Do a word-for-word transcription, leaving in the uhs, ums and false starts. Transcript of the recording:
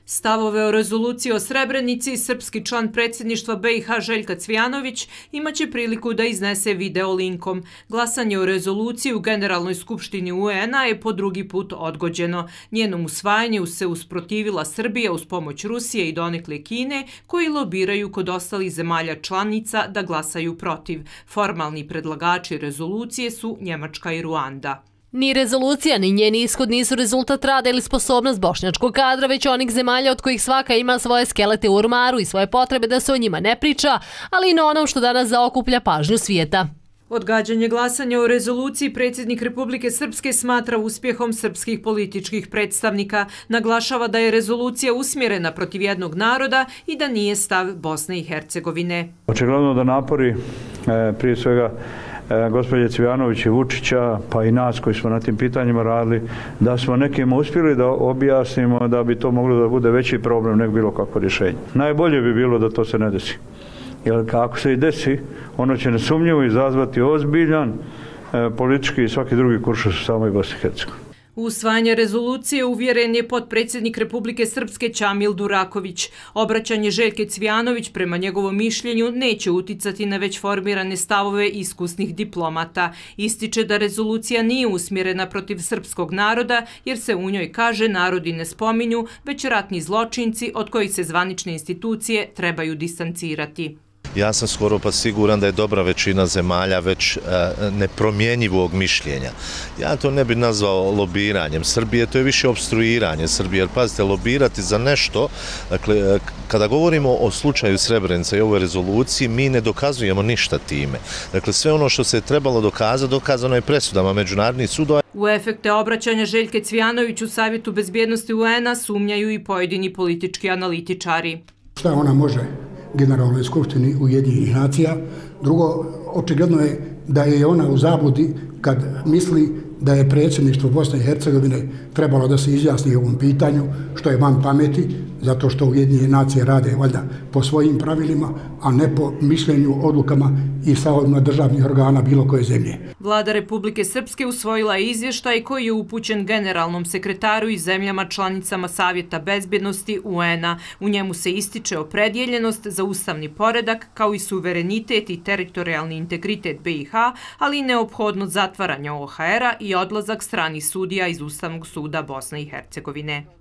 Stavove o rezoluciji o Srebrenici srpski član predsjedništva B i H Željka Cvijanović imaće priliku da iznese video linkom. Glasanje o rezoluciji u Generalnoj skupštini U N A je po drugi put odgođeno. Njenom usvajanju se usprotivila Srbija uz pomoć Rusije i donekle Kine, koji lobiraju kod ostalih zemalja članica da glasaju protiv. Formalni predlagači rezolucije su Njemačka i Ruanda. Ni rezolucija, ni njeni ishod nisu rezultat rada ili sposobnost bošnjačkog kadra, već onih zemalja od kojih svaka ima svoje skelete u ormaru i svoje potrebe da se o njima ne priča, ali i na onom što danas zaokuplja pažnju svijeta. Odgađanje glasanja o rezoluciji predsjednik Republike Srpske smatra uspjehom srpskih političkih predstavnika. Naglašava da je rezolucija usmjerena protiv jednog naroda i da nije stav Bosne i Hercegovine. Očigledno da napori, prije svega gospođe Cvijanović i Vučića, pa i nas koji smo na tim pitanjima radili, da smo nekima uspjeli da objasnimo da bi to moglo da bude veći problem nego bilo kakvo rješenje. Najbolje bi bilo da to se ne desi. Jer kako se i desi, ono će nesumnjivo izazvati ozbiljan politički i svaki drugi kuršus u samoj Bosni i Hercegovini. U usvajanje rezolucije uvjeren je potpredsjednik Republike Srpske Čamil Duraković. Obraćanje Željke Cvijanović prema njegovom mišljenju neće uticati na već formirane stavove iskusnih diplomata. Ističe da rezolucija nije usmjerena protiv srpskog naroda jer se u njoj kaže narodi ne spominju, već ratni zločinci od kojih se zvanične institucije trebaju distancirati. Ja sam skoro pa siguran da je dobra većina zemalja već e, nepromjenjivog mišljenja. Ja to ne bih nazvao lobiranjem Srbije, to je više opstruiranje Srbije. Jer pazite, lobirati za nešto, dakle, kada govorimo o slučaju Srebrenica i ovoj rezoluciji, mi ne dokazujemo ništa time. Dakle, sve ono što se je trebalo dokazati, dokazano je presudama međunarodnih sudova. U efekte obraćanja Željke Cvijanović u Savjetu bezbjednosti U N A sumnjaju i pojedini politički analitičari. Šta ona može Generalnoj skupštini Ujedinjenih nacija? Drugo, očigledno je da je ona u zabludi kad misli da je predsjedništvo Bosne i Hercegovine trebalo da se izjasni o ovom pitanju, što je van pameti, zato što Ujedinjene nacije rade valjda po svojim pravilima, a ne po mišljenju, odlukama i stavovima državnih organa bilo koje zemlje. Vlada Republike Srpske usvojila je izvještaj koji je upućen generalnom sekretaru i zemljama članicama Savjeta bezbjednosti U N A. U njemu se ističe opredjeljenost za ustavni poredak kao i suverenitet i teritorijalni integritet B i H, ali i neophodnost zatvaranja O H R-a i odlazak stranih sudija iz Ustavnog suda Bosne i Hercegovine.